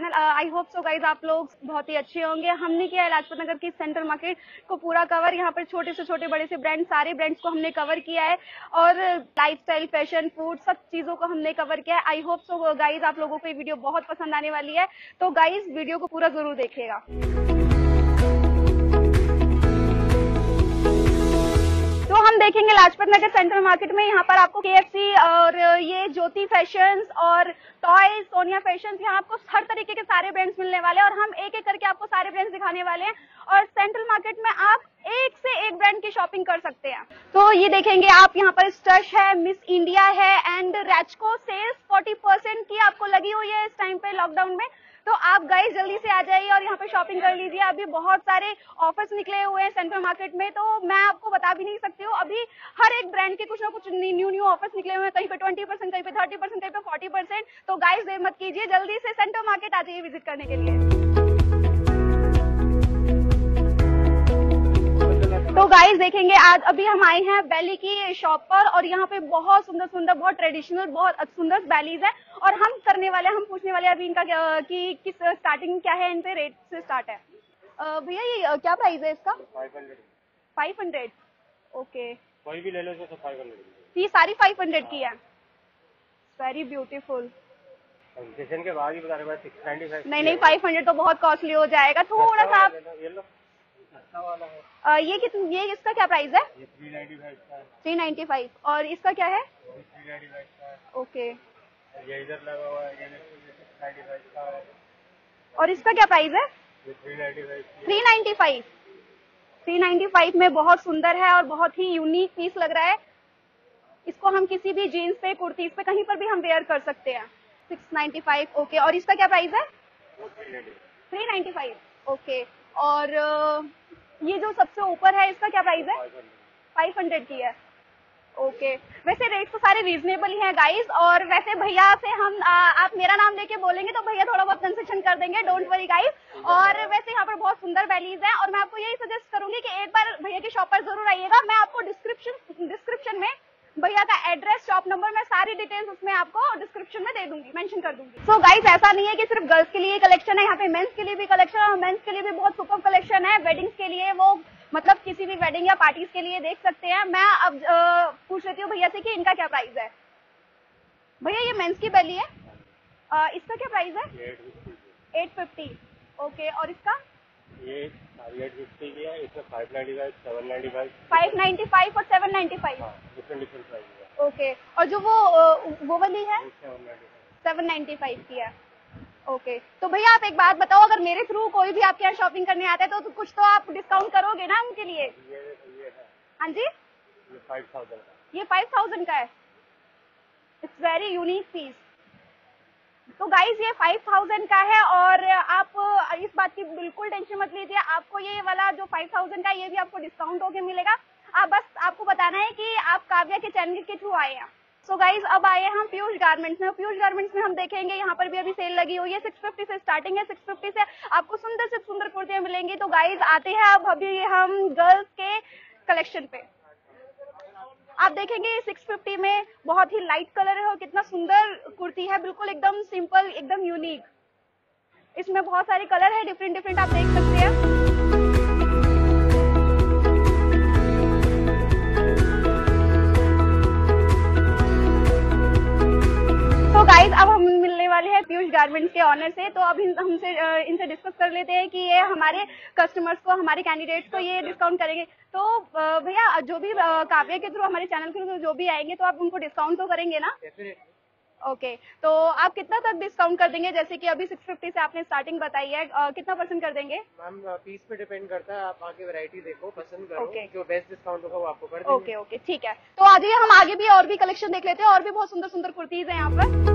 Channel. I hope so guys आप लोग बहुत ही अच्छे होंगे। हमने किया है लाजपत नगर की सेंट्रल मार्केट को पूरा कवर। यहाँ पर छोटे से छोटे बड़े से ब्रांड, सारे ब्रांड्स को हमने कवर किया है और लाइफस्टाइल, फैशन, फूड, सब चीजों को हमने कवर किया है। आई होप सो गाइज आप लोगों को ये वीडियो बहुत पसंद आने वाली है, तो गाइज वीडियो को पूरा जरूर देखिएगा। तो हम देखेंगे लाजपत नगर सेंट्रल मार्केट में, यहाँ पर आपको KFC और ये ज्योति फैशंस और टॉयज, सोनिया फैशंस, यहाँ आपको हर तरीके के सारे ब्रांड्स मिलने वाले हैं और हम एक एक करके आपको सारे ब्रांड्स दिखाने वाले हैं। और सेंट्रल मार्केट में आप एक से एक ब्रांड की शॉपिंग कर सकते हैं। तो ये देखेंगे आप, यहाँ पर स्टश है, मिस इंडिया है एंड रैचको सेल्स 40% की आपको लगी हुई है इस टाइम पे लॉकडाउन में। तो आप गाइस जल्दी से आ जाइए और यहाँ पे शॉपिंग कर लीजिए। अभी बहुत सारे ऑफर्स निकले हुए हैं सेंट्रल मार्केट में, तो मैं आपको बता भी नहीं सकती हूँ। अभी हर एक ब्रांड के कुछ ना कुछ न्यू ऑफर्स निकले हुए हैं, कहीं पे 20%, कहीं पे 30%, कहीं पे 40%। तो गाइस देर मत कीजिए, जल्दी से सेंट्रल मार्केट आ जाइए विजिट करने के लिए। तो गाइस देखेंगे आज अभी हम आए हैं बैली की शॉप पर और यहाँ पे बहुत सुंदर सुंदर, बहुत ट्रेडिशनल, बहुत सुंदर बैलीज है और हम पूछने वाले अभी इनका कि किस स्टार्टिंग क्या है, इनसे रेट से स्टार्ट है। भैया ये क्या प्राइस है इसका? 500। ओके, कोई भी ले लो तो 500। ये सारी 500 की है। Very beautiful. कंसेशन के बाद ही बता रहे हैं 695। नहीं 500 तो बहुत कॉस्टली हो जाएगा, थोड़ा सा आप। अच्छा वाला है। ये इसका क्या प्राइस है? 395 का है। 395। और इसका क्या है? 395 का है। ओके, ये इधर लगा हुआ है, ये 695 का है। और इसका क्या प्राइस है? 395। 395 में बहुत सुंदर है और बहुत ही यूनिक पीस लग रहा है। इसको हम किसी भी जीन्स पे, कुर्तीज पे, कहीं पर भी हम वेयर कर सकते हैं। 695। ओके, और इसका क्या प्राइस है? 395। ओके, और ये जो सबसे ऊपर है इसका क्या प्राइस है? 500 की है। ओके, वैसे रेट तो सारे रीजनेबल ही हैं गाइस। और वैसे भैया से हम आप मेरा नाम लेके बोलेंगे तो भैया थोड़ा बहुत कंसेशन कर देंगे, डोंट वरी गाइस। और वैसे यहाँ पर बहुत सुंदर बैलीज हैं और मैं आपको यही सजेस्ट करूंगी कि एक बार भैया की शॉप पर जरूर आइएगा। मैं आपको डिस्क्रिप्शन में भैया का एड्रेस, शॉप नंबर, मैं सारी डिटेल्स उसमें आपको डिस्क्रिप्शन में दे दूंगी, मेंशन कर दूंगी। सो गाइस ऐसा नहीं है कि सिर्फ गर्ल्स के लिए कलेक्शन है, यहाँ पे मेंस के लिए भी कलेक्शन है और मेंस के लिए भी बहुत सुपर कलेक्शन है। वेडिंग्स के लिए, वो मतलब किसी भी वेडिंग या पार्टीज के लिए देख सकते हैं। मैं अब पूछ लेती हूँ भैया से कि इनका क्या प्राइस है। भैया ये मेंस की बेली है, इसका क्या प्राइस है? 850। ओके, और इसका? ये 850 की है, इसमें 595, 795, 595 और 795। डिफरेंट प्राइस है। ओके, और जो वो वाली है 795 की है। ओके, तो भैया आप एक बात बताओ, अगर मेरे थ्रू कोई भी आपके यहाँ शॉपिंग करने आता है तो कुछ तो आप डिस्काउंट करोगे ना उनके लिए? ये है। हाँ जी, ये 5000 का। ये 5000 का है। It's very unique piece. तो गाइज ये 5000 का है और आप इस बात की बिल्कुल टेंशन मत लीजिए, आपको ये वाला जो 5000 का है ये भी आपको डिस्काउंट होके मिलेगा। आपको बताना है कि आप काव्या के चैनल के थ्रू आए हैं। सो गाइज अब आए हम पीयूष गारमेंट्स में। पीयूष गारमेंट्स में हम देखेंगे यहाँ पर भी अभी सेल लगी हुई है। 650 से स्टार्टिंग है, 650 से आपको सुंदर से सुंदर कुर्तियां मिलेंगी। तो गाइज आते हैं अब अभी हम गर्ल्स के कलेक्शन पे। आप देखेंगे 650 में बहुत ही लाइट कलर है और कितना सुंदर कुर्ती है, बिल्कुल एकदम सिंपल, एकदम यूनिक। इसमें बहुत सारे कलर है, डिफरेंट आप देख सकते हैं। तो गाइज अब हम मिलने वाले हैं पीयूष गारमेंट्स के ऑनर से। तो अब इनसे डिस्कस कर लेते हैं कि ये हमारे कस्टमर्स को, हमारे कैंडिडेट्स को ये डिस्काउंट करेंगे। तो भैया जो भी काव्या के थ्रू, हमारे चैनल के थ्रू जो भी आएंगे तो आप उनको डिस्काउंट तो करेंगे ना? ओके, तो आप कितना तक डिस्काउंट कर देंगे? जैसे कि अभी 650 से आपने स्टार्टिंग बताई है, कितना % कर देंगे? मैम पीस पे डिपेंड करता है, आप आके वैरायटी देखो, पसंद करो। Okay. जो बेस्ट डिस्काउंट होगा वो आपको कर देंगे। ओके, ठीक है। तो आज ही हम आगे भी और भी कलेक्शन देख लेते हैं, और भी बहुत सुंदर सुंदर कुर्तीज है यहाँ पर।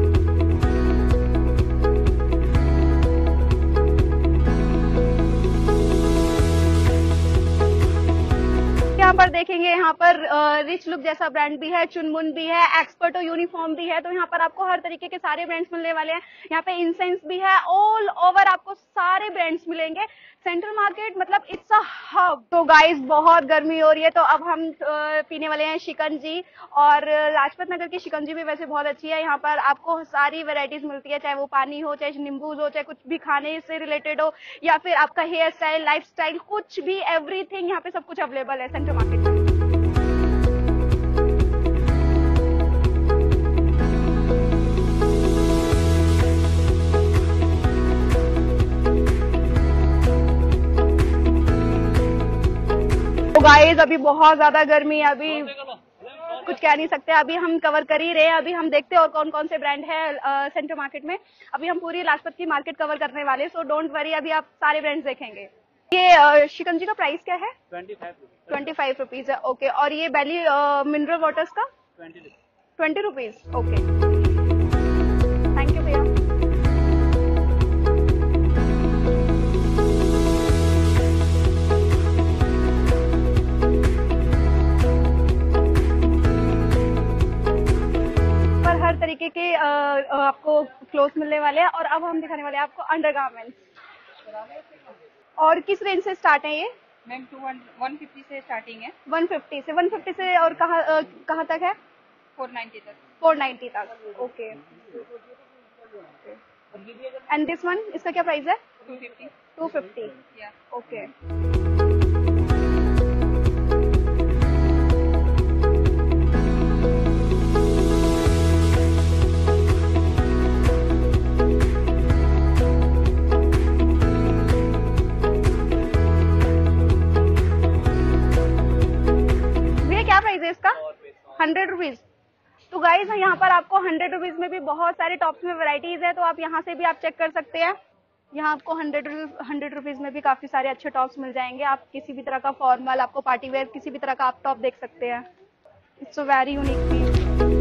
यहाँ पर देखेंगे, यहाँ पर रिच लुक जैसा ब्रांड भी है, चुनमुन भी है, एक्सपर्टो यूनिफॉर्म भी है। तो यहाँ पर आपको हर तरीके के सारे ब्रांड्स मिलने वाले हैं। यहाँ पे इंसेंस भी है, ऑल ओवर आपको सारे ब्रांड्स मिलेंगे। सेंट्रल मार्केट मतलब इट्स अ हब। तो गाइस बहुत गर्मी हो रही है, तो अब हम पीने वाले हैं शिकंजी। और लाजपत नगर की शिकंजी भी वैसे बहुत अच्छी है। यहाँ पर आपको सारी वैरायटीज मिलती है, चाहे वो पानी हो, चाहे नींबूज हो, चाहे कुछ भी खाने से रिलेटेड हो, या फिर आपका हेयर स्टाइल, लाइफ स्टाइल, कुछ भी, एवरीथिंग यहाँ पे सब कुछ अवेलेबल है सेंट्रल मार्केट में। गाइस अभी बहुत ज्यादा गर्मी है, अभी कुछ कह नहीं सकते, अभी हम कवर कर ही रहे हैं। अभी हम देखते हैं और कौन कौन से ब्रांड है सेंट्रल मार्केट में। अभी हम पूरी लाजपत की मार्केट कवर करने वाले, सो डोंट वरी, अभी आप सारे ब्रांड्स देखेंगे। ये शिकंजी का प्राइस क्या है? 25 रुपीज है। ओके, और ये बैली मिनरल वाटर्स का 20 रुपीज। ओके, थैंक यू भैया। तरीके के आपको क्लोथ मिलने वाले हैं। और अब हम दिखाने वाले हैं आपको अंडरगारमेंट्स। और किस रेंज से स्टार्ट है ये? मैम 150 से स्टार्टिंग है। 150 से और कहाँ तक है? 490 तक। 490 तक। ओके, एंड दिस वन, इसका क्या प्राइस है? 250। ओके, इसका 100 रुपीज। तो गाइज यहाँ पर आपको 100 रुपीज में भी बहुत सारे टॉप्स में वैरायटीज है, तो आप यहाँ से भी आप चेक कर सकते हैं। यहाँ आपको 100 रुपीज में भी काफी सारे अच्छे टॉप्स मिल जाएंगे। आप किसी भी तरह का फॉर्मल, आपको पार्टी वेयर, किसी भी तरह का आप टॉप देख सकते हैं। It's a very unique piece.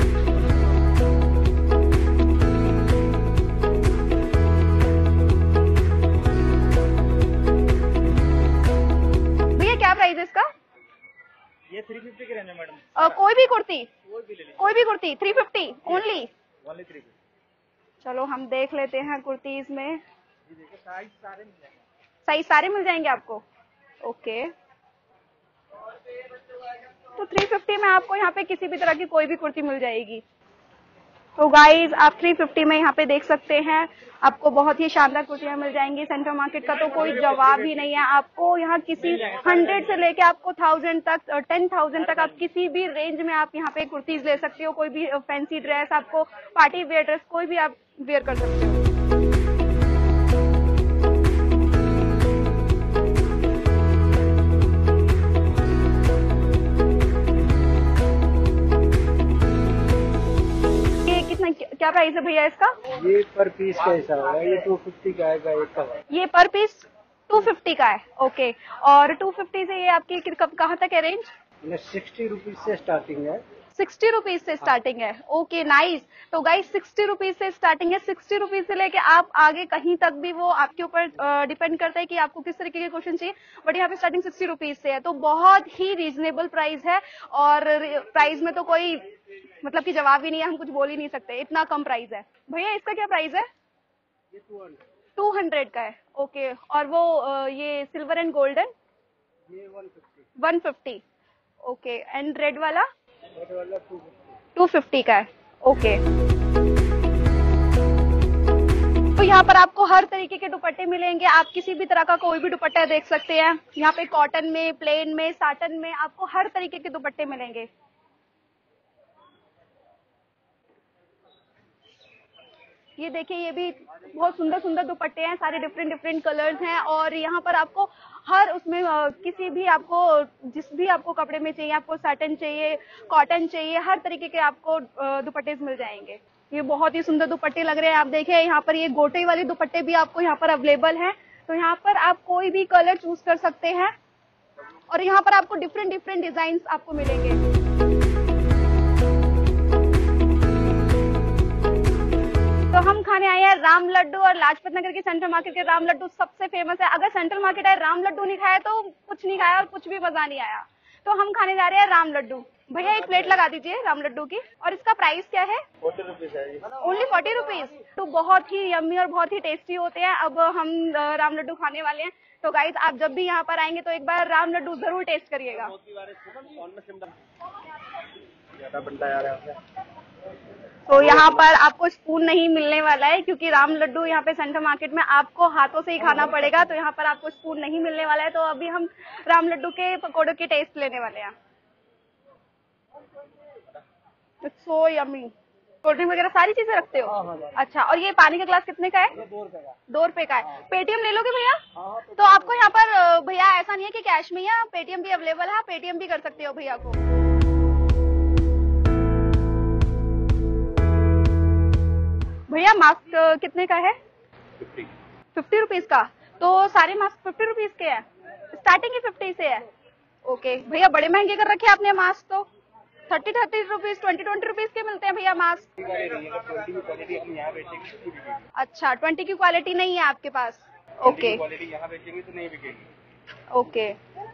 भैया क्या प्राइस है इसका? ये 350 के रेंज है मैडम। कोई भी कुर्ती? कोई भी 350 ओनली? 350। चलो हम देख लेते हैं कुर्तीज में। ये देखिए साइज सारे मिल जाएंगे। साइज सारे मिल जाएंगे आपको? ओके, तो 350 में आपको यहाँ पे किसी भी तरह की कोई भी कुर्ती मिल जाएगी। तो गाइज आप 350 में यहाँ पे देख सकते हैं, आपको बहुत ही शानदार कुर्तियां मिल जाएंगी। सेंट्रल मार्केट का तो कोई जवाब ही नहीं है। आपको यहाँ किसी 100 से लेके आपको 1000 तक, 10,000 तक, आप किसी भी रेंज में आप यहाँ पे कुर्तीज ले सकते हो। कोई भी फैंसी ड्रेस, आपको पार्टी वेयर ड्रेस, कोई भी आप वेयर कर सकते हो। क्या प्राइस है भैया इसका? ये पर पीस का हिसाब है, ये 250 का आएगा एक का। ये पर पीस 250 का है। ओके, और 250 से ये आपकी कहाँ तक है रेंज? 60 रुपीज से स्टार्टिंग है। 60 रुपीज से स्टार्टिंग है। Okay, nice. तो गाइस 60 रुपीज से स्टार्टिंग है। 60 रुपीज से लेके आप आगे कहीं तक भी, वो आपके ऊपर डिपेंड करता है कि आपको किस तरीके के क्वेश्चन चाहिए, बट यहाँ पे स्टार्टिंग 60 रुपीज से है। तो बहुत ही रीजनेबल प्राइस है, और प्राइस में तो कोई मतलब कि जवाब ही नहीं है, हम कुछ बोल ही नहीं सकते, इतना कम प्राइस है। भैया इसका क्या प्राइस है? ये 200 का है। ओके, और वो ये सिल्वर एंड गोल्डन? ये 150। ओके, एंड रेड वाला? 250 का है। ओके, तो यहाँ पर आपको हर तरीके के दुपट्टे मिलेंगे। आप किसी भी तरह का कोई भी दुपट्टा देख सकते हैं। यहाँ पे कॉटन में, प्लेन में, साटन में, आपको हर तरीके के दुपट्टे मिलेंगे। ये देखिए, ये भी बहुत सुंदर सुंदर दुपट्टे हैं, सारे डिफरेंट कलर्स हैं। और यहाँ पर आपको हर उसमें किसी भी, आपको जिस भी आपको कपड़े में चाहिए, आपको साटन चाहिए, कॉटन चाहिए, हर तरीके के आपको दुपट्टे मिल जाएंगे। ये बहुत ही सुंदर दुपट्टे लग रहे हैं। आप देखिए यहाँ पर ये गोटे वाले दुपट्टे भी आपको यहाँ पर अवेलेबल हैं। तो यहाँ पर आप कोई भी कलर चूज कर सकते हैं, और यहाँ पर आपको डिफरेंट डिजाइन आपको मिलेंगे। तो हम खाने आए हैं राम लड्डू, और लाजपत नगर के सेंट्रल मार्केट के राम लड्डू सबसे फेमस है। अगर सेंट्रल मार्केट आए, राम लड्डू नहीं खाया तो कुछ नहीं खाया और कुछ भी मजा नहीं आया। तो हम खाने जा रहे हैं राम लड्डू। भैया एक प्लेट लगा दीजिए राम लड्डू की। और इसका प्राइस क्या है? 40 रुपीज है। Only 40 rupees. तो बहुत ही यम्मी और बहुत ही टेस्टी होते हैं। अब हम राम लड्डू खाने वाले हैं। तो गाइज आप जब भी यहाँ पर आएंगे तो एक बार राम लड्डू जरूर टेस्ट करिएगा। तो यहाँ पर आपको स्पून नहीं मिलने वाला है क्योंकि राम लड्डू यहाँ पे सेंटर मार्केट में आपको हाथों से ही खाना पड़ेगा। तो यहाँ पर आपको स्पून नहीं मिलने वाला है। तो अभी हम राम लड्डू के पकौड़ों के टेस्ट लेने वाले हैं। So yummy. कोल्ड ड्रिंक वगैरह सारी चीजें रखते हो? अच्छा, और ये पानी का ग्लास कितने का है? 2 रुपए का है। पेटीएम ले लोगे भैया? तो आपको यहाँ पर भैया ऐसा नहीं है कि कैश में है, पेटीएम भी अवेलेबल है, पेटीएम भी कर सकते हो भैया को। भैया मास्क कितने का है? 50 रुपीज का। तो सारे मास्क 50 रुपीज के हैं, स्टार्टिंग ही 50 से है। ओके भैया, बड़े महंगे कर रखे हैं आपने मास्क। तो 30 रुपीज, 20 रुपीज के मिलते हैं भैया मास्क। अच्छा, 20 की क्वालिटी नहीं है आपके पास? Okay okay.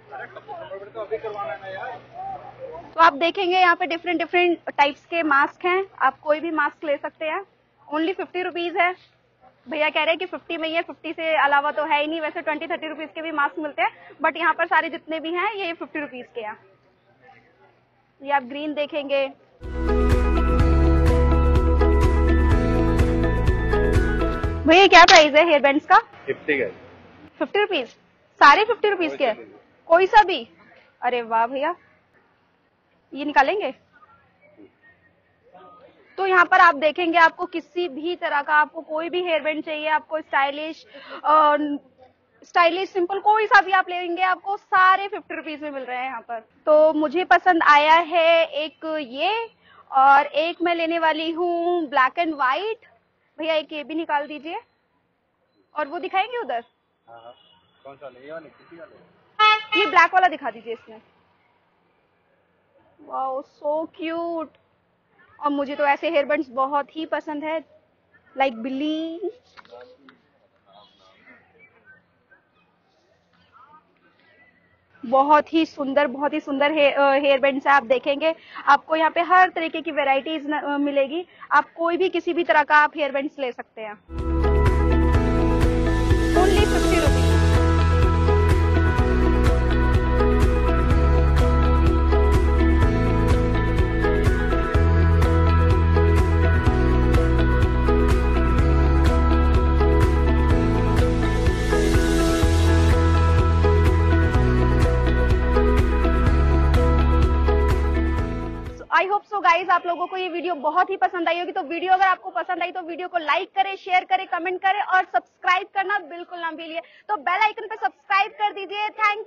तो आप देखेंगे यहाँ पे डिफरेंट टाइप्स के मास्क हैं। आप कोई भी मास्क ले सकते हैं। ओनली 50 रुपीज है। भैया कह रहे हैं कि 50 में ही है, 50 से अलावा तो है ही नहीं। वैसे 20-30 रुपीज के भी मास्क मिलते हैं, बट यहाँ पर सारे जितने भी हैं ये 50 रुपीज के हैं। ये आप ग्रीन देखेंगे। भैया क्या प्राइस है हेयर बैंड्स का? 50 रुपीज। सारे 50 रुपीज के हैं? कोई सा भी? अरे वाह भैया, ये निकालेंगे। तो यहाँ पर आप देखेंगे आपको किसी भी तरह का, आपको कोई भी हेयर बैंड चाहिए, आपको स्टाइलिश सिंपल कोई सा भी आप लेंगे, आपको सारे 50 रुपीज में मिल रहे हैं यहाँ पर। तो मुझे पसंद आया है एक ये, और एक मैं लेने वाली हूँ ब्लैक एंड व्हाइट। भैया एक ये भी निकाल दीजिए। और वो दिखाएंगे उधर? कौन सा? ये ब्लैक वाला दिखा दीजिए इसमें। Wow, so cute. और मुझे तो ऐसे हेयर बैंड्स बहुत ही पसंद है, लाइक बिल्ली। बहुत ही सुंदर हेयर बैंड्स है। आप देखेंगे आपको यहाँ पे हर तरीके की वेराइटीज मिलेगी। आप कोई भी किसी भी तरह का आप हेयर बैंड्स ले सकते हैं। Only 50 rupees. I hope so guys आप लोगों को ये वीडियो बहुत ही पसंद आई होगी। तो वीडियो अगर आपको पसंद आई तो वीडियो को लाइक करें, शेयर करें, कमेंट करें और सब्सक्राइब करना बिल्कुल ना भूलिए। तो बेल आइकन पे सब्सक्राइब कर दीजिए। थैंक